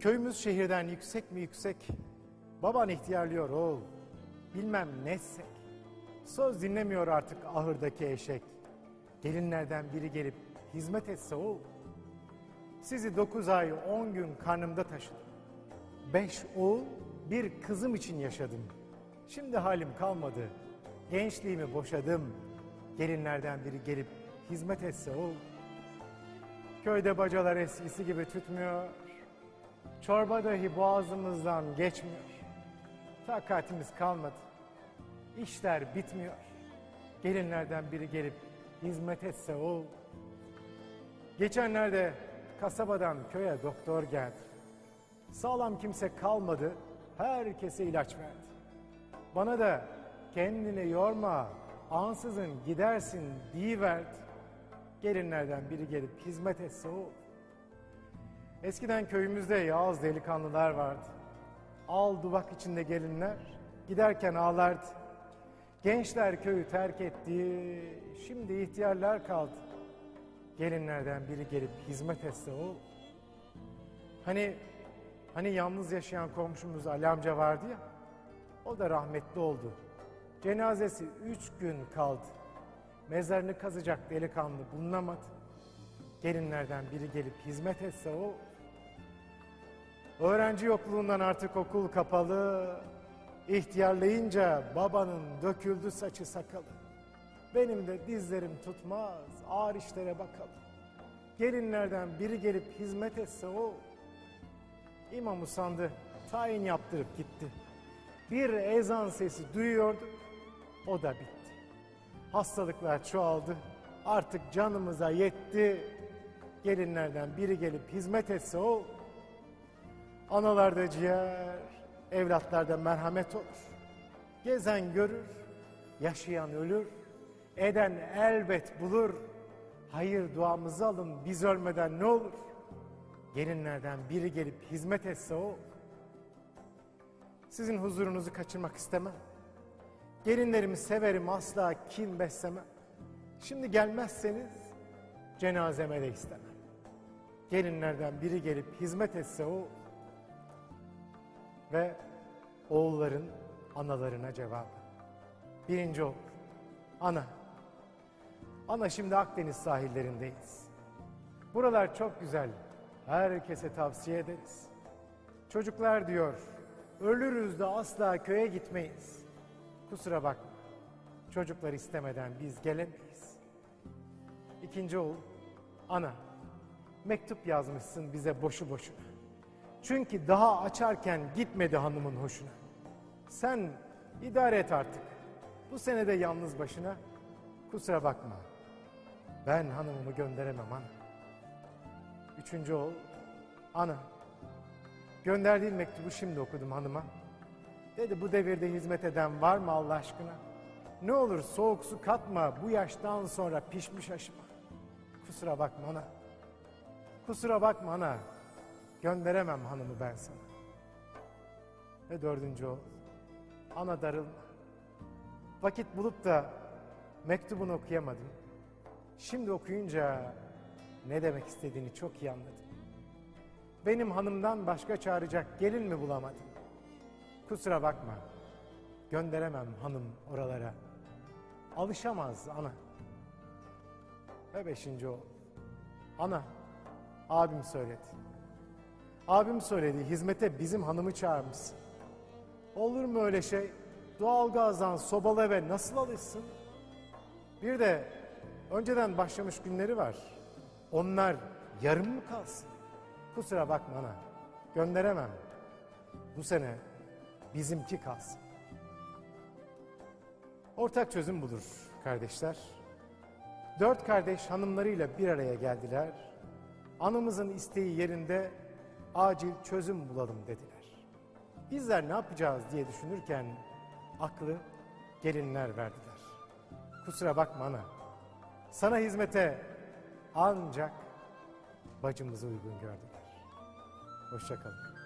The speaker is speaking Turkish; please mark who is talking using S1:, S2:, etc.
S1: Köyümüz şehirden yüksek mi yüksek, baban ihtiyarlıyor oğul, bilmem netsek. Söz dinlemiyor artık ahırdaki eşek. Gelinlerden biri gelip hizmet etse oğul. Sizi 9 ay 10 gün karnımda taşıdım. 5 oğul bir kızım için yaşadım. Şimdi halim kalmadı, gençliğimi boşadım. Gelinlerden biri gelip hizmet etse oğul. Köyde bacalar eskisi gibi tütmüyor. Çorba dahi boğazımızdan geçmiyor. Takatimiz kalmadı. İşler bitmiyor. Gelinlerden biri gelip hizmet etse oğul. Geçenlerde kasabadan köye doktor geldi. Sağlam kimse kalmadı, herkese ilaç verdi. Bana da kendini yorma, ansızın gidersin deyiverdi. Gelinlerden biri gelip hizmet etse oğul. Eskiden köyümüzde yağız delikanlılar vardı. Al duvak içinde gelinler, giderken ağlardı. Gençler köyü terk etti, şimdi ihtiyarlar kaldı. Gelinlerden biri gelip hizmet etse oğul. Hani yalnız yaşayan komşumuz Ali amca vardı ya, o da rahmetli oldu. Cenazesi 3 gün kaldı. Mezarını kazacak delikanlı bulunamadı. Gelinlerden biri gelip hizmet etse o. Öğrenci yokluğundan artık okul kapalı. İhtiyarlayınca babanın döküldü saçı sakalı. Benim de dizlerim tutmaz, ağır işlere bakalım. Gelinlerden biri gelip hizmet etse o. İmam usandı, tayin yaptırıp gitti. Bir ezan sesi duyuyorduk, o da bitti. Hastalıklar çoğaldı, artık canımıza yetti. Gelinlerden biri gelip hizmet etse o. Anallarda ciğer, evlatlarda merhamet olur. Gezen görür, yaşayan ölür. Eden elbet bulur. Hayır duamızı alın, biz ölmeden ne olur? Gelinlerden biri gelip hizmet etse o. Sizin huzurunuzu kaçırmak istemem. Gelinlerimi severim, asla kin beslemem. Şimdi gelmezseniz cenazeme de istemem. Gelinlerden biri gelip hizmet etse o. Ve oğulların analarına cevabı. Birinci oğul, ana. Ana, şimdi Akdeniz sahillerindeyiz. Buralar çok güzel, herkese tavsiye ederiz. Çocuklar diyor, ölürüz de asla köye gitmeyiz. Kusura bakma, çocuklar istemeden biz gelemeyiz. İkinci oğul, ana, mektup yazmışsın bize boşu boşuna. Çünkü daha açarken gitmedi hanımın hoşuna. Sen idare et artık, bu sene de yalnız başına. Kusura bakma, ben hanımımı gönderemem ana. Üçüncü oğul, ana, gönderdiğin mektubu şimdi okudum hanıma. Dedi, bu devirde hizmet eden var mı Allah aşkına? Ne olur soğuk su katma bu yaştan sonra pişmiş aşıma. Kusura bakma ana. Kusura bakma ana. Gönderemem hanımı ben sana. Ve dördüncü oğul, ana darılma. Vakit bulup da mektubunu okuyamadım. Şimdi okuyunca ne demek istediğini çok iyi anladım. Benim hanımdan başka çağıracak gelin mi bulamadım? Kusura bakma, gönderemem hanım oralara. Alışamaz ana. Ve beşinci oğul, ana, abim söyledi. Abim söyledi, hizmete bizim hanımı çağırmışsın. Olur mu öyle şey? Doğalgazdan sobalı eve nasıl alışsın? Bir de önceden başlamış günleri var. Onlar yarım mı kalsın? Kusura bakma ana, gönderemem. Bu sene bizimki kalsın. Ortak çözüm budur kardeşler. 4 kardeş hanımlarıyla bir araya geldiler. Anamızın isteği yerinde, acil çözüm bulalım dediler. Bizler ne yapacağız diye düşünürken aklı gelinler verdiler. Kusura bakma ana, sana hizmete ancak bacımızı uygun gördüler. Hoşça kalın.